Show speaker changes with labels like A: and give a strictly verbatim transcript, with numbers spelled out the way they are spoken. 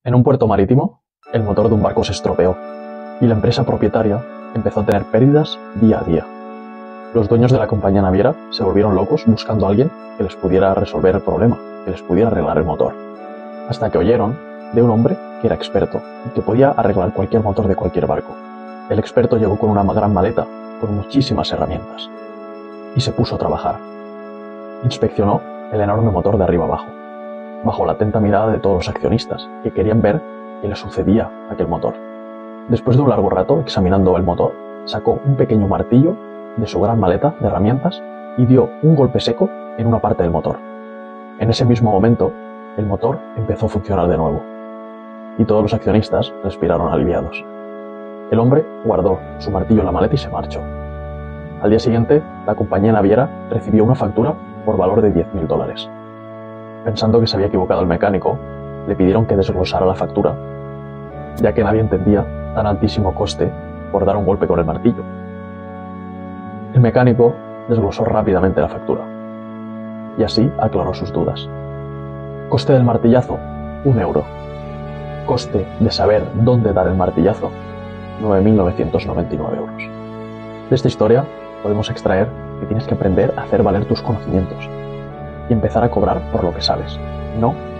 A: En un puerto marítimo, el motor de un barco se estropeó y la empresa propietaria empezó a tener pérdidas día a día. Los dueños de la compañía naviera se volvieron locos buscando a alguien que les pudiera resolver el problema, que les pudiera arreglar el motor, hasta que oyeron de un hombre que era experto y que podía arreglar cualquier motor de cualquier barco. El experto llegó con una gran maleta, con muchísimas herramientas, y se puso a trabajar. Inspeccionó el enorme motor de arriba abajo, bajo la atenta mirada de todos los accionistas, que querían ver qué le sucedía a aquel motor. Después de un largo rato examinando el motor, sacó un pequeño martillo de su gran maleta de herramientas y dio un golpe seco en una parte del motor. En ese mismo momento, el motor empezó a funcionar de nuevo, y todos los accionistas respiraron aliviados. El hombre guardó su martillo en la maleta y se marchó. Al día siguiente, la compañía naviera recibió una factura por valor de diez mil dólares. Pensando que se había equivocado el mecánico, le pidieron que desglosara la factura, ya que nadie entendía tan altísimo coste por dar un golpe con el martillo. El mecánico desglosó rápidamente la factura, y así aclaró sus dudas. Coste del martillazo, un euro. Coste de saber dónde dar el martillazo, nueve mil novecientos noventa y nueve euros. De esta historia podemos extraer que tienes que aprender a hacer valer tus conocimientos y empezar a cobrar por lo que sabes, no